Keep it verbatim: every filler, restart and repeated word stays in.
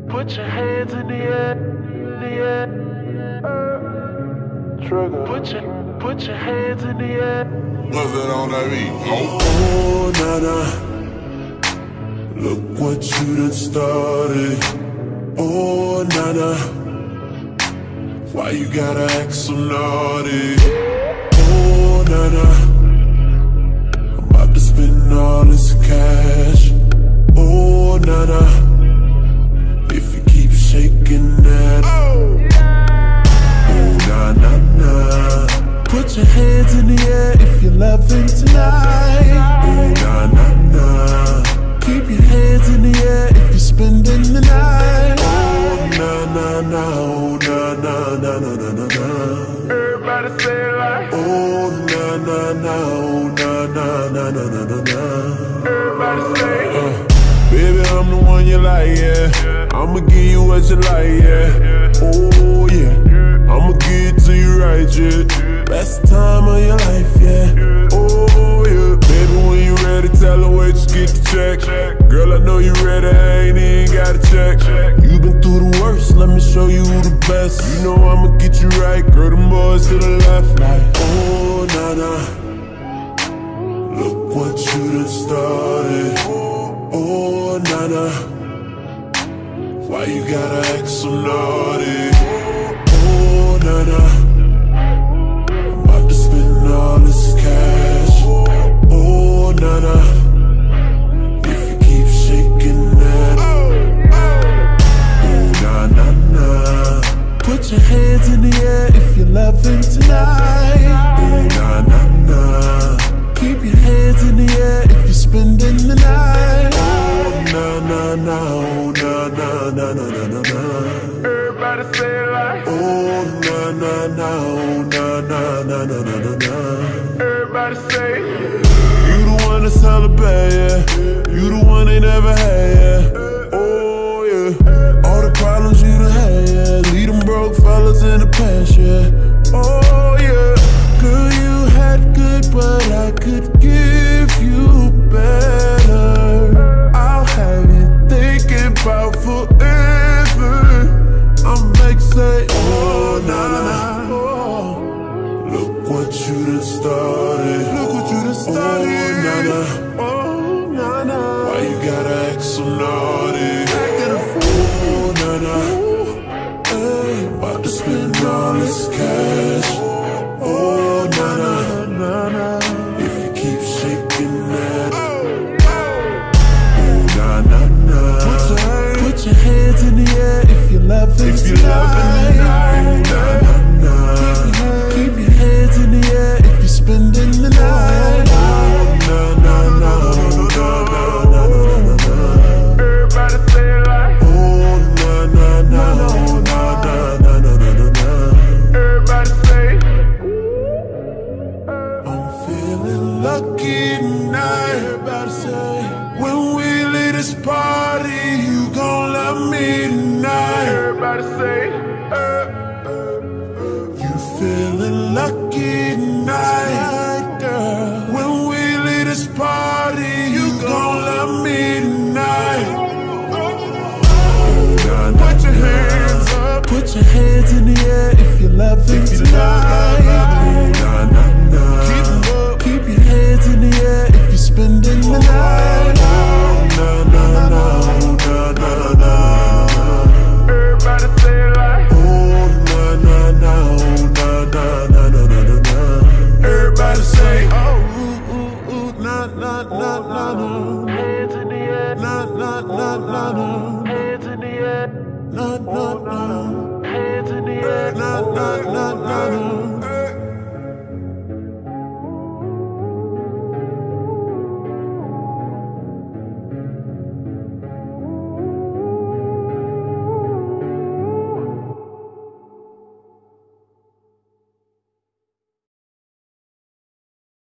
Put your hands in the air, in the air. Trigger. Put your, put your hands in the air. What's that on that beat? Oh, Nana, look what you done started. Oh, Nana, why you gotta act so naughty? Oh, Nana, I'm about to spend all this cash. Oh, Nana, if you keep shaking that. Oh, na na na. Put your hands in the air if you're loving tonight. Oh, na na na. Keep your hands in the air if you're spending the night. Oh, na na na. Oh, na na na na na na na. Everybody say it like. Oh, na na na. Oh, na na na na na na na. Everybody say it. Uh, baby, I'm the one you like, yeah. I'ma give you what you like, yeah. Oh yeah, I'ma give it to you right, yeah. Best time of your life, yeah. Oh yeah, baby, when you ready, tell her wait, just get the check. Girl, I know you ready, I ain't even gotta check. You been through the worst, let me show you who the best. You know I'ma get you right, girl, them boys to the left, like oh Nana, look what you done started. Oh Nana, why you gotta act so naughty? Oh Nana, I'm about to spend all this cash. Oh Nana, if you keep shaking that. Oh na na na. Put your hands in the air if you're loving tonight. Oh na na na. Keep your hands in the air if you're spending the night. Oh na na na. Oh na na na na na na na. Everybody say it like. Oh na na na. Oh na na na na na na na. Everybody say it. You the one that's hella bad, yeah. You the one they never had, yeah. Oh yeah. All the problems you done had, yeah. Leave them broke fellas in the past, yeah. Oh yeah. Girl, you had good, but I could give you better. I'll have you thinking about forever. I'm make say, oh na na na. Oh, look what you done started. Look what you done started. Oh na na. Oh na na. Why you gotta act so naughty? Acting a fool. Oh na na. Hey, about to spend all this cash. Oh na na na na. If you keep shaking that. Oh na na na. Put your, put your hands in the air if you're loving if you're loving tonight. Oh na na na. Keep your hands in the air if you're spending the night. Oh na na na. Oh na na na na na. Everybody say it like. Oh na na na. Oh na na na na na na. Everybody say it. I'm feeling lucky tonight. Everybody say, when we leave this party, you gon' love me tonight. Everybody say it.